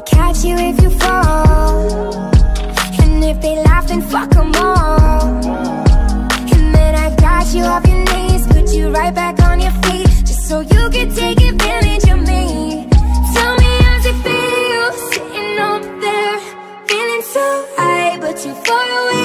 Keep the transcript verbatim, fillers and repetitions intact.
catch you if you fall, and if they laugh then fuck them all. And then I got you off your knees, put you right back on your feet, just so you can take advantage of me. Tell me how's it feel, sitting up there, feeling so high, but you far away.